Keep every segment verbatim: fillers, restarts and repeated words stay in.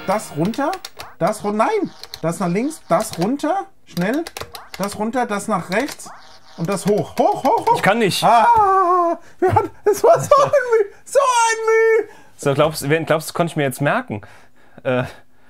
das runter, das runter, nein, das nach links, das runter, schnell, das runter, das nach rechts und das hoch, hoch, hoch, hoch. Ich kann nicht. Ah, wir hatten, es war so ein Mühe, so ein Mühe. So, glaubst du, glaubst, konnte ich mir jetzt merken? Äh,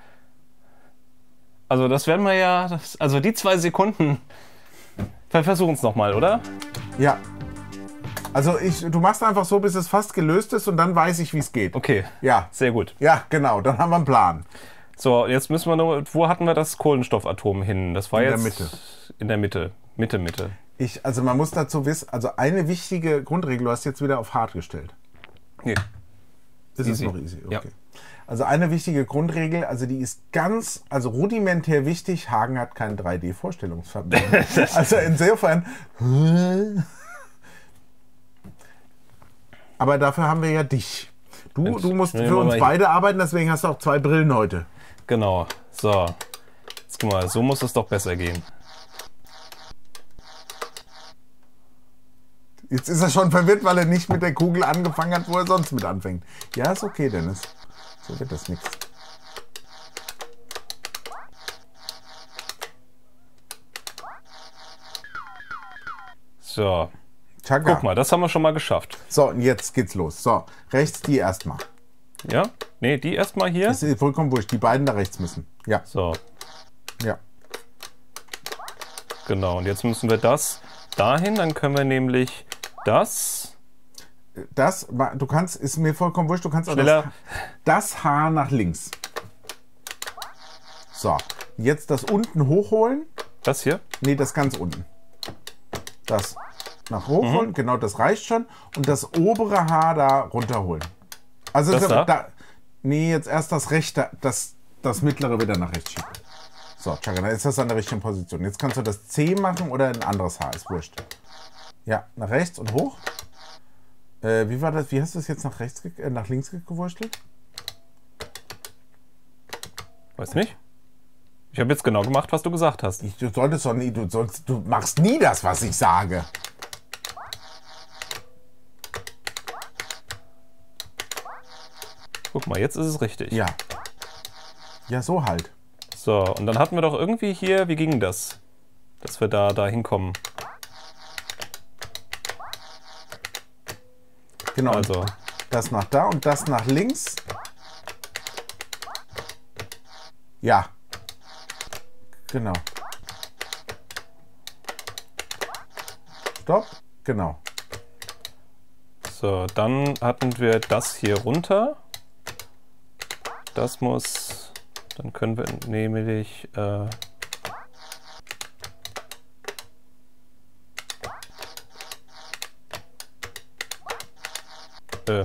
also das werden wir ja, das, also die zwei Sekunden, wir versuchen es nochmal, oder? Ja. Also ich, du machst einfach so, bis es fast gelöst ist und dann weiß ich, wie es geht. Okay. Ja. Sehr gut. Ja, genau, dann haben wir einen Plan. So, jetzt müssen wir nur, wo hatten wir das Kohlenstoffatom hin? Das war In jetzt der Mitte. In der Mitte. Mitte, Mitte. Ich, also man muss dazu wissen, also eine wichtige Grundregel, du hast jetzt wieder auf hart gestellt. Nee. Ist Easy. es noch easy? Okay. Ja. Also eine wichtige Grundregel, also die ist ganz, also rudimentär wichtig, Hagen hat kein drei D-Vorstellungsvermögen. Also insofern... Aber dafür haben wir ja dich. Du, Mensch, du musst nee, für uns ich- beide arbeiten, deswegen hast du auch zwei Brillen heute. Genau. So. Jetzt guck mal, so muss es doch besser gehen. Jetzt ist er schon verwirrt, weil er nicht mit der Kugel angefangen hat, wo er sonst mit anfängt. Ja, ist okay, Dennis. So wird das nichts. So. Chaka. Guck mal, das haben wir schon mal geschafft. So, und jetzt geht's los. So, rechts die erstmal. Ja? Nee, die erstmal hier. Das ist vollkommen wurscht. Die beiden da rechts müssen. Ja, So, ja. genau. Und jetzt müssen wir das dahin. Dann können wir nämlich das. Das, du kannst, ist mir vollkommen wurscht, du kannst auch das, Schneller. das Haar nach links. So, jetzt das unten hochholen. Das hier. Nee, das ganz unten. Das nach hochholen, Mhm. genau, das reicht schon. Und das obere Haar da runterholen. Also Das ist da? da? Nee, jetzt erst das rechte, das, das mittlere wieder nach rechts schieben. So, Chaka, dann ist das an der richtigen Position. Jetzt kannst du das C machen oder ein anderes Haar, ist wurscht. Ja, nach rechts und hoch. Äh, wie war das? Wie hast du es jetzt nach rechts, ge- äh, nach links ge- gewurschtelt? Weiß nicht. Ich habe jetzt genau gemacht, was du gesagt hast. Ich, du solltest doch nie, du sollst, du machst nie das, was ich sage. Guck mal, jetzt ist es richtig. Ja. Ja, so halt. So, und dann hatten wir doch irgendwie hier, wie ging das? Dass wir da, da hinkommen. Genau. Also, Das nach da und das nach links. Ja. Genau. Stopp. Genau. so, dann hatten wir das hier runter. Das muss, dann können wir nämlich, äh, äh,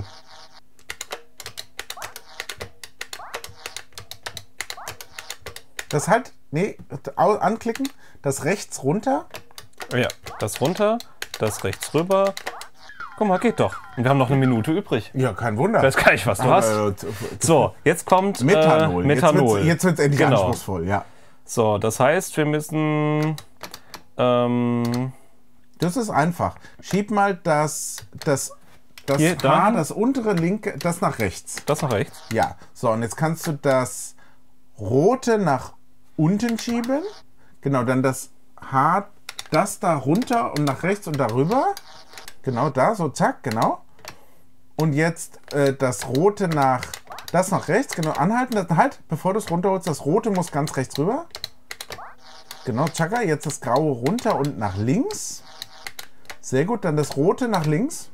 Das halt, nee, au- anklicken, das rechts runter. ja, das runter, das rechts rüber. Guck mal, geht doch. Und wir haben noch eine Minute übrig. Ja, kein Wunder. Ich weiß gar nicht, was du hast. Aber, äh, So, jetzt kommt äh, Methanol. Methanol. Jetzt wird es endlich Genau. anspruchsvoll, ja. So, das heißt, wir müssen, ähm, Das ist einfach. Schieb mal das, das, das Hier, Haar, dahin? das untere linke, das nach rechts. das nach rechts. Ja, so, und jetzt kannst du das rote nach unten schieben. Genau, dann das Haar, das da runter und nach rechts und darüber. Genau, da, so zack, genau. Und jetzt äh, das rote nach, das nach rechts, genau, anhalten. Das, halt, bevor du es runterholst, das rote muss ganz rechts rüber. Genau, tschakka, jetzt das graue runter und nach links. Sehr gut, dann das rote nach links.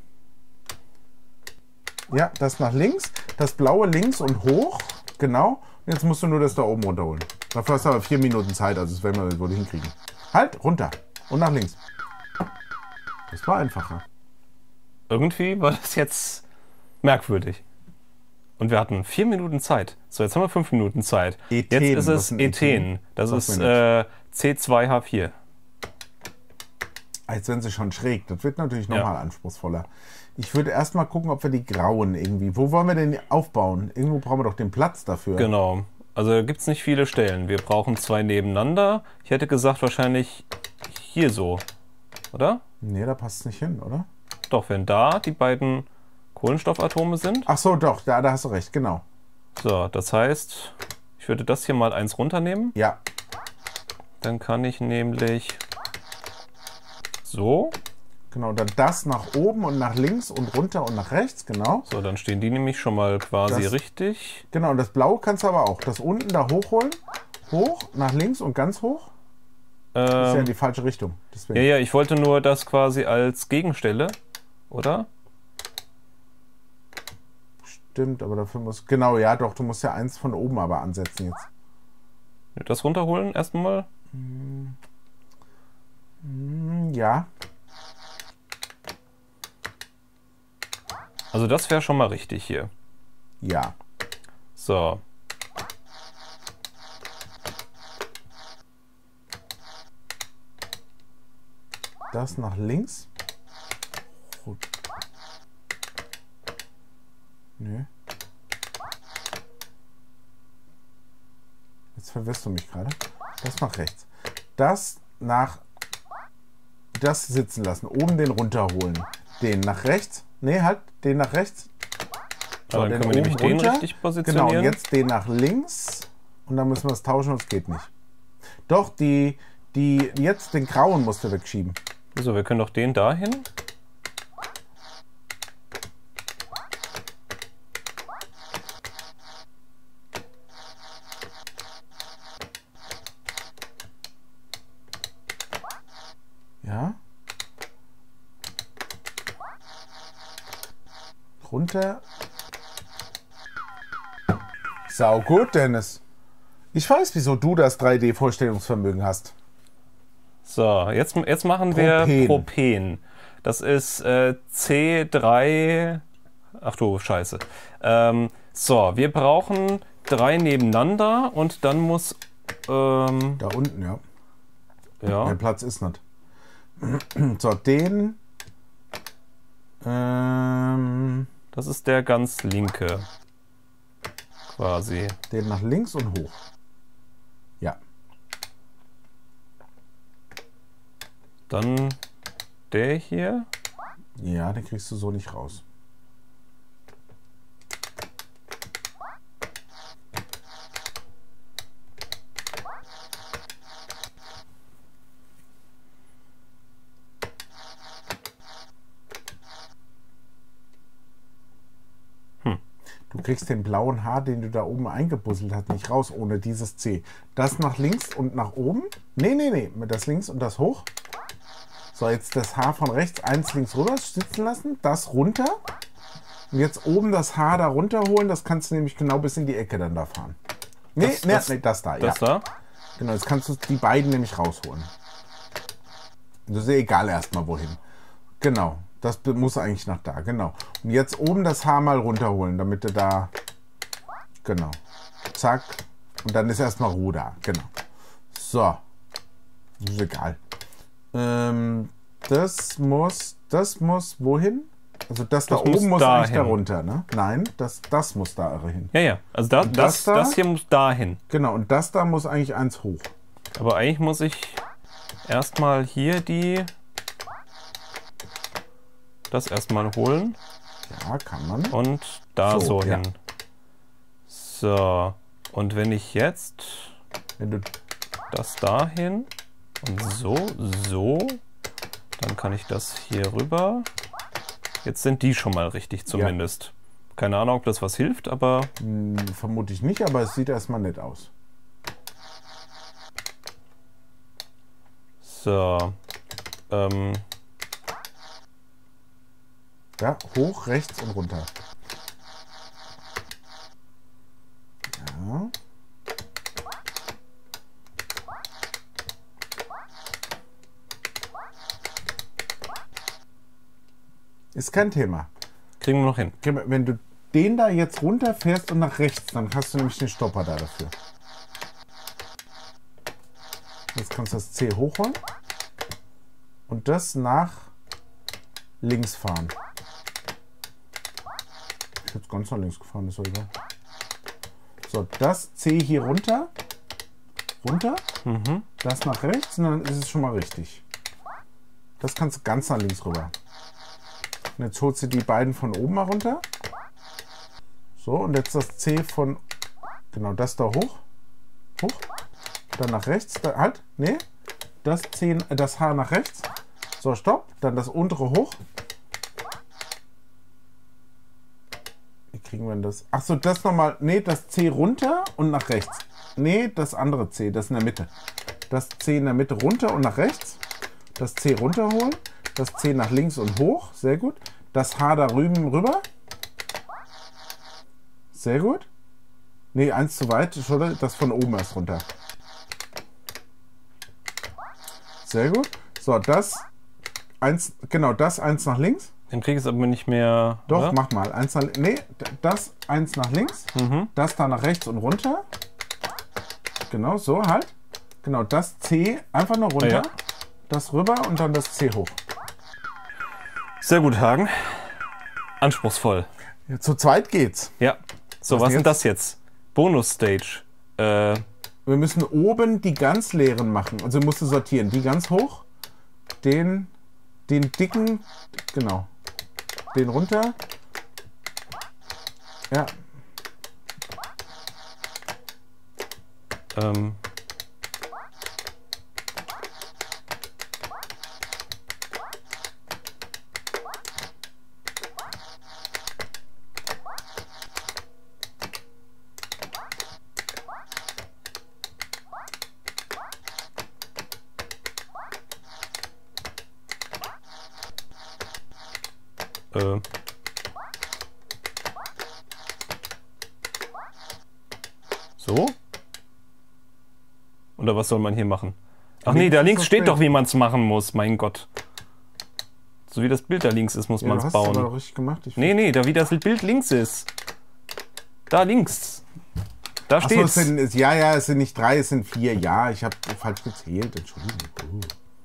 Ja, das nach links, das blaue links und hoch, genau. Und jetzt musst du nur das da oben runterholen. Dafür hast du aber vier Minuten Zeit, also das werden wir wohl hinkriegen. Halt, runter und nach links. Das war einfacher. Irgendwie war das jetzt merkwürdig. Und wir hatten vier Minuten Zeit. So, jetzt haben wir fünf Minuten Zeit. Ethen, Jetzt ist was es ist ein Ethen. Ethen? Das Sagt ist mir äh, C zwei H vier. Jetzt werden sie schon schräg. Das wird natürlich Ja. nochmal anspruchsvoller. Ich würde erstmal gucken, ob wir die grauen irgendwie. Wo wollen wir denn aufbauen? Irgendwo brauchen wir doch den Platz dafür. Genau. Also gibt es nicht viele Stellen. Wir brauchen zwei nebeneinander. Ich hätte gesagt, wahrscheinlich hier so. Oder? Nee, da passt es nicht hin, oder? Doch, wenn da die beiden Kohlenstoffatome sind. Ach so, doch, da, da hast du recht, genau. So, das heißt, Ich würde das hier mal eins runternehmen. Ja. Dann kann ich nämlich so. Genau, dann das nach oben und nach links und runter und nach rechts, genau. So, dann stehen die nämlich schon mal quasi Das- richtig. Genau, und das Blaue kannst du aber auch. Das unten da hochholen. Hoch, nach links und ganz hoch. Das ist ja in Ähm, die falsche Richtung. Deswegen. ja, ja, ich wollte nur das quasi als Gegenstelle, oder? Stimmt, aber dafür muss... Genau, ja, doch, du musst ja eins von oben aber ansetzen jetzt. Das runterholen erstmal. Hm, ja, Also das wäre schon mal richtig hier. ja. So. Das nach links. Gut. Nö. Jetzt verwirrst du mich gerade. Das nach rechts. Das nach... Das sitzen lassen. Oben den runterholen. Den nach rechts. Nee, halt. Den nach rechts. Aber dann den können wir nämlich oben den runter. richtig Genau, positionieren. und jetzt den nach links. Und dann müssen wir es tauschen und es geht nicht. Doch, die, die, jetzt den grauen musst du wegschieben. So, wir können doch den dahin. Ja. Runter. Sau gut, Dennis. Ich weiß, wieso du das drei D-Vorstellungsvermögen hast. So, jetzt, jetzt machen wir Propen. Propen. Das ist äh, C drei. Ach du Scheiße. Ähm, so, wir brauchen drei nebeneinander und dann muss. Ähm, Da unten, ja. ja. Der Platz ist nicht. So, den. Ähm, Das ist der ganz linke. Quasi. den nach links und hoch. Ja. Dann der hier. Ja, den kriegst du so nicht raus. Du kriegst den blauen Haar, den du da oben eingebusselt hast, nicht raus ohne dieses C. Das nach links und nach oben. Nee, nee, nee. Mit das links und das hoch. So, jetzt das Haar von rechts eins links rüber sitzen lassen. Das runter. Und jetzt oben das Haar da runterholen. Das kannst du nämlich genau bis in die Ecke dann da fahren. Nee, Das- nee, das- nee, das da. Das ja. da? Genau, jetzt kannst du die beiden nämlich rausholen. Das ist ja egal erstmal wohin. Genau. Das muss eigentlich nach da, genau. Und jetzt oben das Haar mal runterholen, damit du da... Genau. Zack. Und dann ist erstmal Ruhe da. Genau. So. Das ist egal. Ähm, das muss... Das muss wohin? Also das, Das da muss oben muss dahin. eigentlich da runter, ne? Nein, das, das muss da hin. Ja, ja. Also da, Und das, das da? das hier muss dahin. Genau, und das da muss eigentlich eins hoch. Aber eigentlich muss ich erstmal hier die. Das erstmal holen Ja, kann man. und da So, so, ja. hin. So. Und wenn ich jetzt Wenn du... das dahin und so, so, dann kann ich das hier rüber. Jetzt sind die schon mal richtig zumindest. Keine Ahnung, ob das was hilft, aber Hm, vermute ich nicht, aber es sieht erstmal nett aus. so. Ähm, Ja, hoch, rechts und runter. Ja. Ist kein Thema. kriegen wir noch hin. Wenn du den da jetzt runterfährst und nach rechts, dann hast du nämlich den Stopper da dafür. Jetzt kannst du das C hochholen und das nach links fahren. Ich hätte ganz nach links gefahren, ist so egal. So, das C hier runter. Runter. Mhm. Das nach rechts und dann ist es schon mal richtig. Das kannst du ganz nach links rüber. Und jetzt holst du die beiden von oben mal runter. So, und jetzt das C von... Genau, das da hoch. hoch. Dann nach rechts. Da, halt, nee. Das, C, das H nach rechts. So, stopp. Dann das untere hoch. Wie kriegen wir das? Achso, das nochmal. Nee, das C runter und nach rechts. Nee, das andere C, das in der Mitte. Das C in der Mitte runter und nach rechts. Das C runterholen. Das C nach links und hoch. Sehr gut. Das H da rüben rüber. Sehr gut. Nee, eins zu weit. Entschuldigung, das von oben erst runter. Sehr gut. So, das. Eins, genau, das eins nach links. Den krieg ich aber nicht mehr. Doch, oder? mach mal. Eins nach, nee, das eins nach links. Mhm. Das da nach rechts und runter. Genau, so halt. Genau, das C einfach nur runter. Ja. Das rüber und dann das C hoch. Sehr gut, Hagen. Anspruchsvoll. Ja, zu zweit geht's. Ja. So, Was was ist jetzt? denn das jetzt? Bonus-Stage. Äh, Wir müssen oben die ganz leeren machen. Also musst du sortieren. Die ganz hoch. Den, den dicken, genau. Den runter. Ja. ähm. Äh. So? Oder was soll man hier machen? Ach nee, Links da ist links das steht Bild. doch, wie man es machen muss. Mein Gott. So wie das Bild da links ist, muss Ja, man du es hast es aber bauen. richtig gemacht. Ich Nee, nee, da wie das Bild links ist. Da links. Da Achso, es steht's. sind, ja, ja, es sind nicht drei, es sind vier. Ja, ich habe falsch gezählt. Entschuldigung. Oh.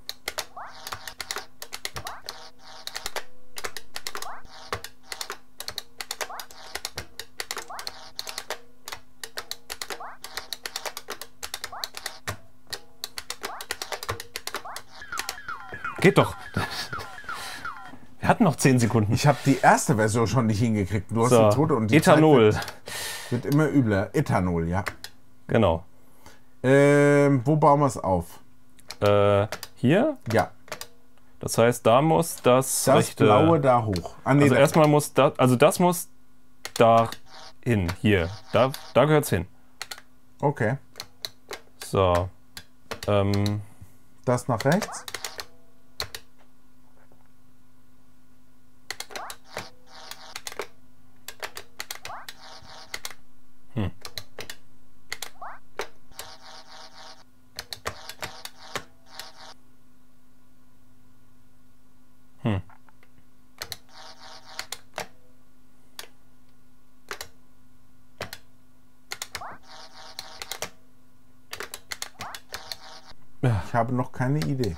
Geht doch. Wir hatten noch zehn Sekunden. Ich habe die erste Version schon nicht hingekriegt. Du hast So, die zweite und die Ethanol. Zeit wird, wird immer übler. Ethanol, ja. Genau. Ähm, wo bauen wir es auf? Äh, hier. Ja, Das heißt, da muss das, das rechte. blaue da hoch. Ah, nee, Also da, erstmal muss das, also das muss da hin. Hier. Da, da gehört's hin. okay. So. Ähm, Das nach rechts. Hm. Hm. Ich habe noch keine Idee.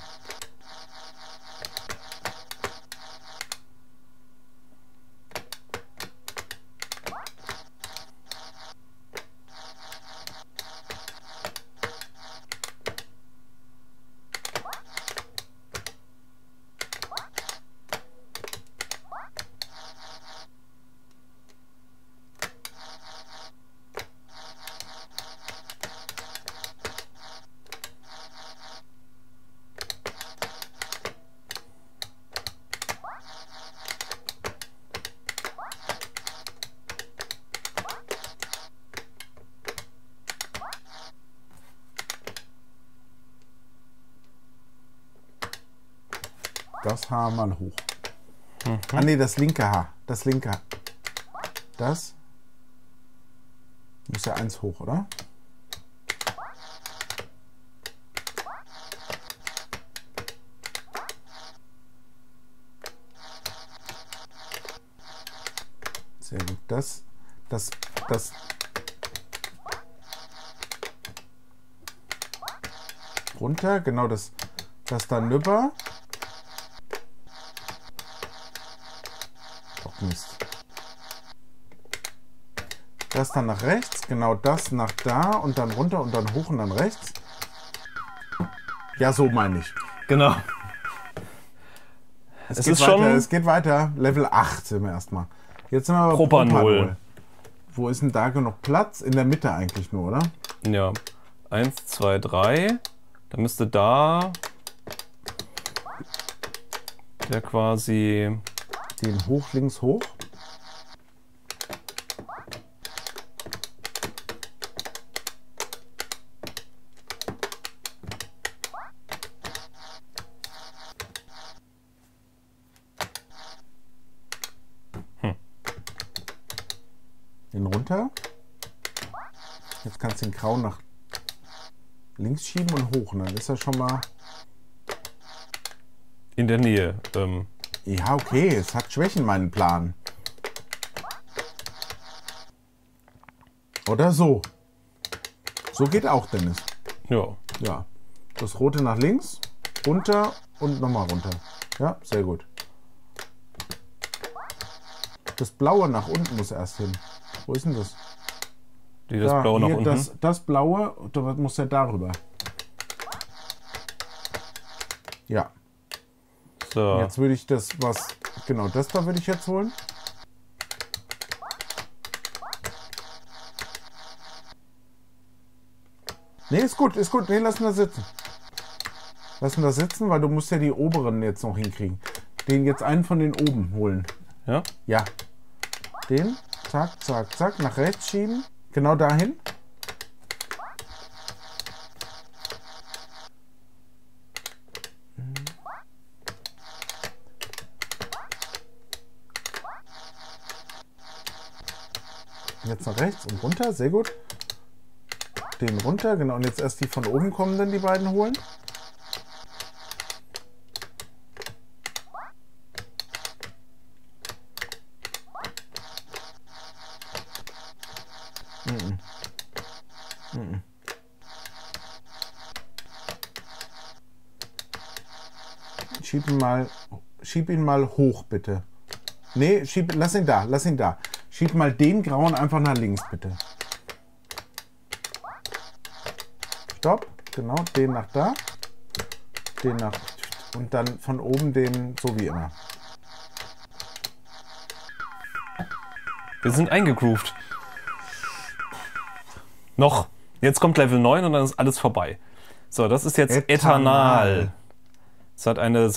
Das H mal hoch. Mhm. Ah nee, das linke H. Das linke H. Das muss ja eins hoch, oder? Sehr gut. Das, das, das. Runter, genau das, das dann rüber. Oh, Mist. Das dann nach rechts, genau das nach da und dann runter und dann hoch und dann rechts. Ja, so meine ich. Genau. Es, Es geht ist weiter, schon- es geht weiter. Level acht sind wir erstmal. Jetzt sind wir bei Propanol. Wo ist denn da genug Platz? In der Mitte eigentlich nur, oder? Ja. eins, zwei, drei. Dann müsste da der quasi... Den hoch, links, hoch. Hm. Den runter. Jetzt kannst du den grauen nach links schieben und hoch. Dann ist er schon mal in der Nähe. Ähm. Ja, okay. Es hat Schwächen, meinen Plan. Oder so. So geht auch, Dennis. Ja. Ja. Das rote nach links, runter und nochmal runter. Ja, sehr gut. Das blaue nach unten muss erst hin. Wo ist denn das? Die das Da, blaue nach hier, unten? Das, das blaue, da muss ja darüber. Ja. So. Jetzt würde ich das, was... Genau, das da würde ich jetzt holen. Nee, ist gut, ist gut. Nee, lassen wir sitzen. Lassen wir sitzen, weil du musst ja die oberen jetzt noch hinkriegen. Den jetzt einen von den oben holen. Ja? Ja. Den, zack, zack, zack, nach rechts schieben. Genau dahin. Jetzt nach rechts und runter, sehr gut. Den runter, genau. Und jetzt erst die von oben kommenden, die beiden holen. Mhm. Mhm. Schieb ihn mal, schieb ihn mal hoch, bitte. Nee, schieb, lass ihn da, lass ihn da. Schieb mal den grauen einfach nach links, bitte. Stopp, genau, den nach da. Den nach, und dann von oben den, so wie immer. Wir sind eingegroovt. Noch. Jetzt kommt Level neun und dann ist alles vorbei. So, das ist jetzt Ethanal. Ethanal. Es hat eine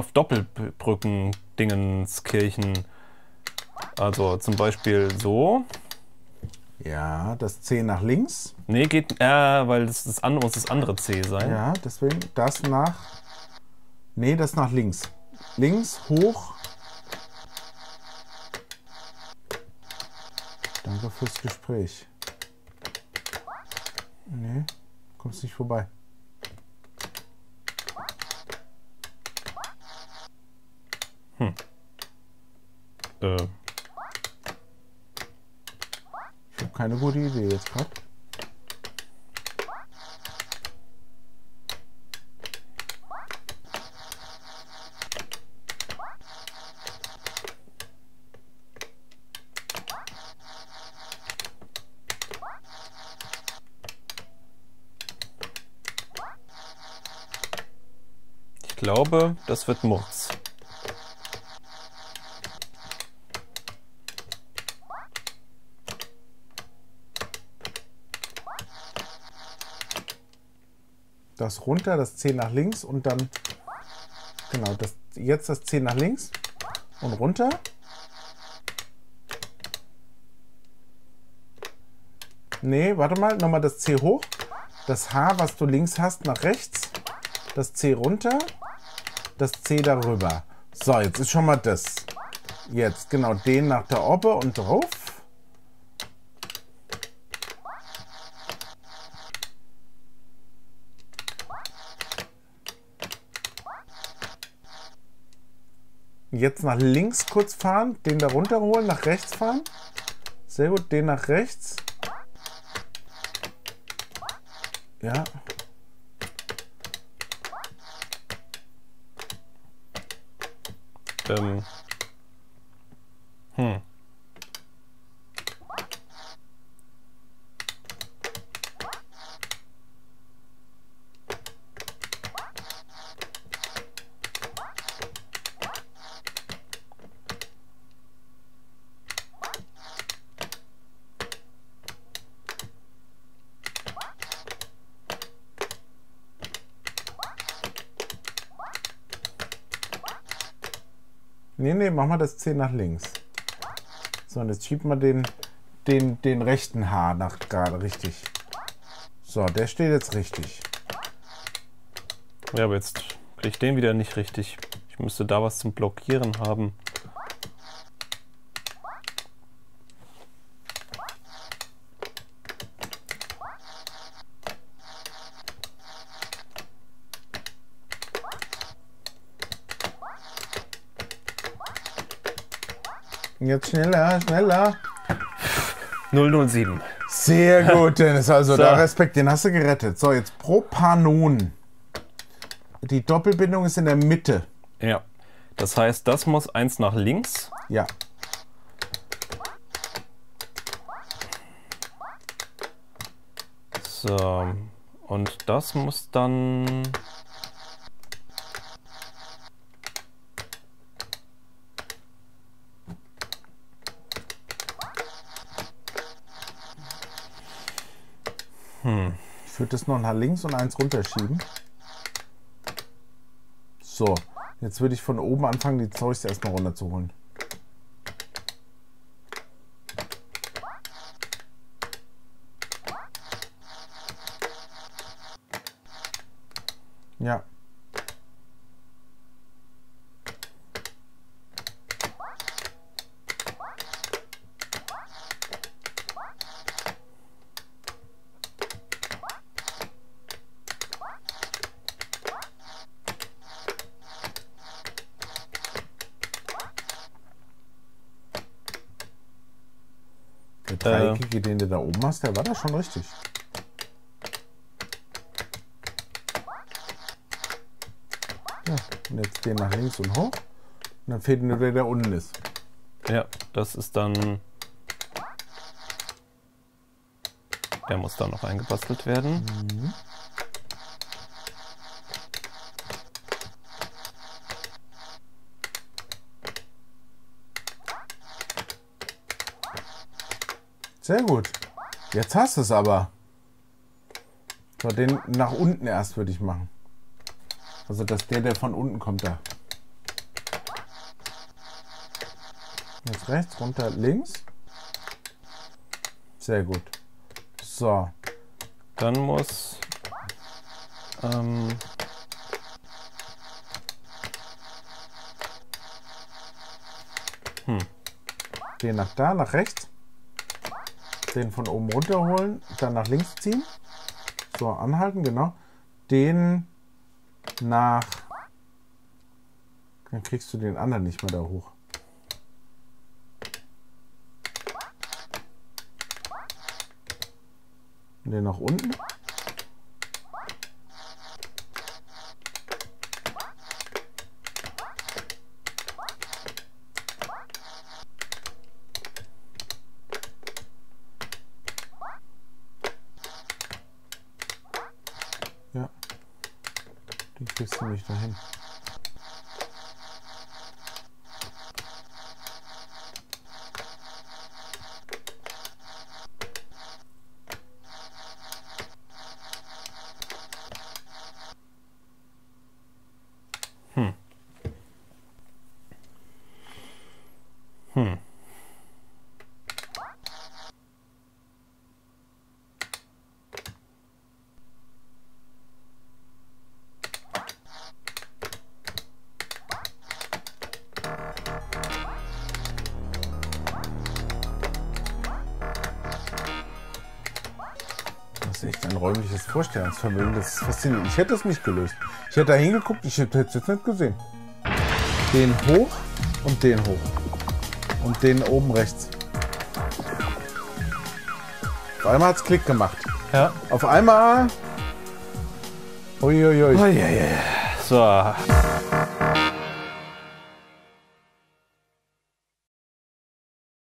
Sauerstoff-Doppelbrücken-Dingenskirchen. Also zum Beispiel so. Ja, das C nach links. Nee, geht, äh, weil das, das andere muss das andere C sein. Ja, deswegen das nach, nee, das nach links. Links, hoch. Danke fürs Gespräch. Nee, kommst nicht vorbei. Hm. Äh. Ich habe keine gute Idee jetzt gerade. Ich glaube, das wird Murks. Das runter, das C nach links und dann, genau, das, jetzt das C nach links und runter. Nee, warte mal, nochmal das C hoch. Das H, was du links hast, nach rechts. Das C runter. Das C darüber. So, jetzt ist schon mal das. Jetzt, genau, den nach der Oppe und drauf. Jetzt nach links kurz fahren, den da runter holen, nach rechts fahren. Sehr gut, den nach rechts. Ja. Ähm. Hm. Nee, nee, mach mal das C nach links. So, und jetzt schiebt man den, den, den rechten Haar nach gerade richtig. So, der steht jetzt richtig. Ja, aber jetzt kriege ich den wieder nicht richtig. Ich müsste da was zum Blockieren haben. Jetzt schneller, schneller. null null sieben. Sehr gut, Dennis. Also, So. da Respekt, den hast du gerettet. So, jetzt Propanon. Die Doppelbindung ist in der Mitte. Ja. Das heißt, das muss eins nach links. Ja. So. Und das muss dann... Hm. Ich würde das noch nach links und eins runterschieben. So, jetzt würde ich von oben anfangen, die Zeugs erstmal runterzuholen. Ja. Der dreieckige, den du da oben hast, der war da schon richtig. Ja, und jetzt den nach links und hoch. Und dann fehlt nur der, der unten ist. Ja, das ist dann... Der muss dann noch eingebastelt werden. Mhm. Sehr gut. Jetzt hast du es aber. So, den nach unten erst würde ich machen. Also, dass der, der von unten kommt, da. Jetzt rechts, runter, links. Sehr gut. So. Dann muss... Ähm, hm. Den nach da, nach rechts. Den von oben runterholen, dann nach links ziehen. So, anhalten, genau. Den nach... Dann kriegst du den anderen nicht mehr da hoch. Und den nach unten. Ja, die kriegst du nicht dahin. Hm. Hm. Das ist echt ein räumliches Vorstellungsvermögen. Das ist faszinierend. Ich hätte es nicht gelöst. Ich hätte da hingeguckt, ich hätte es jetzt nicht gesehen. Den hoch und den hoch. Und den oben rechts. Auf einmal hat es Klick gemacht. Ja. Auf einmal... Uiuiui. So.